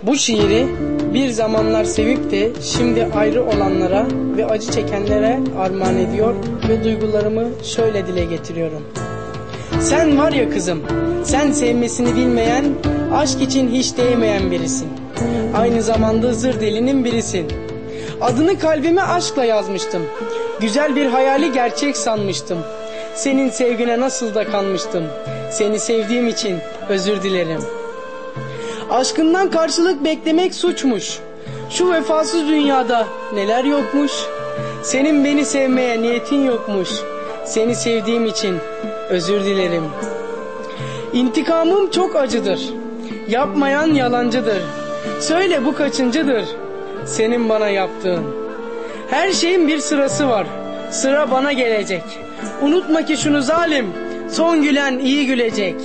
Bu şiiri bir zamanlar sevip de şimdi ayrı olanlara ve acı çekenlere armağan ediyor ve duygularımı şöyle dile getiriyorum. Sen var ya kızım, sen sevmesini bilmeyen, aşk için hiç değmeyen birisin. Aynı zamanda zır delinin birisin. Adını kalbime aşkla yazmıştım. Güzel bir hayali gerçek sanmıştım. Senin sevgine nasıl da kanmıştım. Seni sevdiğim için özür dilerim. Aşkından karşılık beklemek suçmuş. Şu vefasız dünyada neler yokmuş. Senin beni sevmeye niyetin yokmuş. Seni sevdiğim için özür dilerim. İntikamım çok acıdır. Yapmayan yalancıdır. Söyle bu kaçıncıdır senin bana yaptığın? Her şeyin bir sırası var. Sıra bana gelecek. Unutma ki şunu zalim, son gülen iyi gülecek.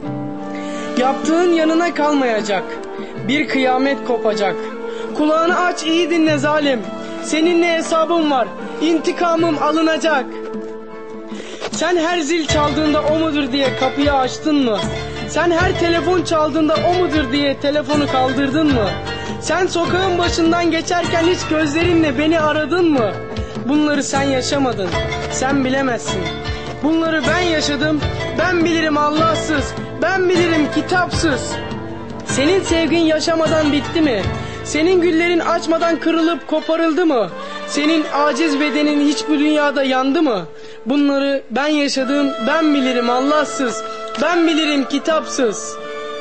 Yaptığın yanına kalmayacak. Bir kıyamet kopacak. Kulağını aç iyi dinle zalim. Seninle hesabım var. İntikamım alınacak. Sen her zil çaldığında o mudur diye kapıyı açtın mı? Sen her telefon çaldığında o mudur diye telefonu kaldırdın mı? Sen sokağın başından geçerken hiç gözlerinle beni aradın mı? Bunları sen yaşamadın, sen bilemezsin. Bunları ben yaşadım, ben bilirim Allahsız, ben bilirim kitapsız. Senin sevgin yaşamadan bitti mi? Senin güllerin açmadan kırılıp koparıldı mı? Senin aciz bedenin hiç bu dünyada yandı mı? Bunları ben yaşadım, ben bilirim Allahsız, ben bilirim kitapsız.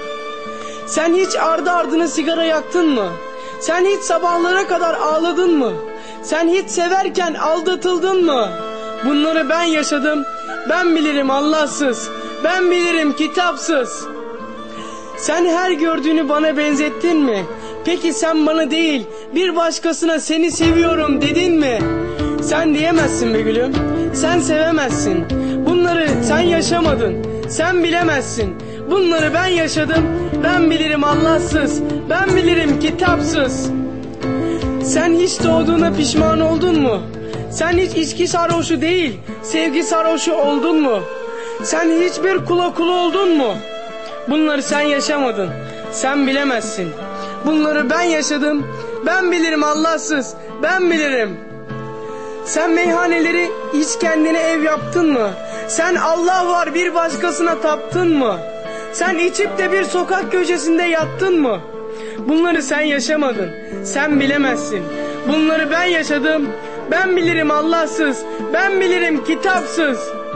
Sen hiç ardı ardına sigara yaktın mı? Sen hiç sabahlara kadar ağladın mı? Sen hiç severken aldatıldın mı? Bunları ben yaşadım, ben bilirim Allahsız, ben bilirim kitapsız. Sen her gördüğünü bana benzettin mi? Peki sen bana değil, bir başkasına seni seviyorum dedin mi? Sen diyemezsin be gülüm, sen sevemezsin. Bunları sen yaşamadın, sen bilemezsin. Bunları ben yaşadım, ben bilirim Allahsız, ben bilirim kitapsız. Sen hiç doğduğuna pişman oldun mu? Sen hiç içki sarhoşu değil, sevgi sarhoşu oldun mu? Sen hiçbir kula kulu oldun mu? Bunları sen yaşamadın, sen bilemezsin. Bunları ben yaşadım, ben bilirim Allahsız, ben bilirim. Sen meyhaneleri hiç kendine ev yaptın mı? Sen Allah var bir başkasına taptın mı? Sen içip de bir sokak köşesinde yattın mı? Bunları sen yaşamadın, sen bilemezsin. Bunları ben yaşadım, ben bilirim Allahsız, ben bilirim kitapsız.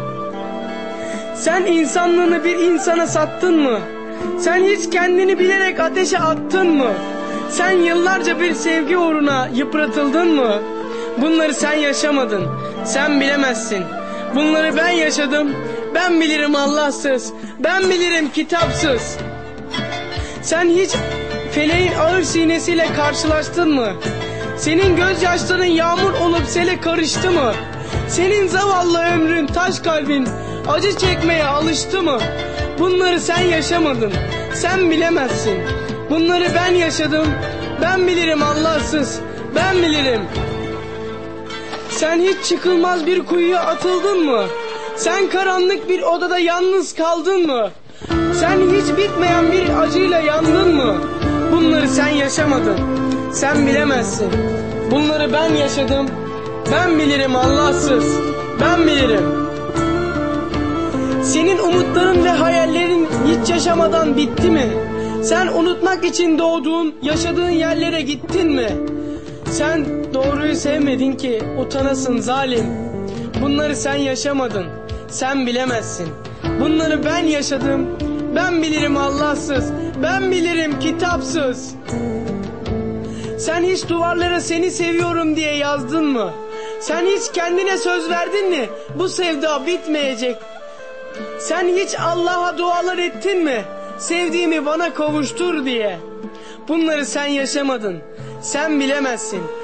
Sen insanlığını bir insana sattın mı? Sen hiç kendini bilerek ateşe attın mı? Sen yıllarca bir sevgi uğruna yıpratıldın mı? Bunları sen yaşamadın, sen bilemezsin. Bunları ben yaşadım, ben bilirim Allahsız, ben bilirim kitapsız. Sen hiç feleğin ağır sinesiyle karşılaştın mı? Senin gözyaşların yağmur olup sele karıştı mı? Senin zavallı ömrün, taş kalbin acı çekmeye alıştı mı? Bunları sen yaşamadın, sen bilemezsin. Bunları ben yaşadım, ben bilirim Allahsız, ben bilirim. Sen hiç çıkılmaz bir kuyuya atıldın mı? Sen karanlık bir odada yalnız kaldın mı? Sen hiç bitmeyen bir acıyla yandın mı? Bunları sen yaşamadın, sen bilemezsin. Bunları ben yaşadım, ben bilirim Allahsız, ben bilirim. Senin umutların ve hayallerin hiç yaşamadan bitti mi? Sen unutmak için doğduğun, yaşadığın yerlere gittin mi? Sen doğruyu sevmedin ki utanasın zalim. Bunları sen yaşamadın, sen bilemezsin. Bunları ben yaşadım, ben bilirim Allahsız, ben bilirim kitapsız. Sen hiç duvarlara seni seviyorum diye yazdın mı? Sen hiç kendine söz verdin mi? Bu sevda bitmeyecek. Sen hiç Allah'a dualar ettin mi? Sevdiğimi bana kavuştur diye. Bunları sen yaşamadın, sen bilemezsin.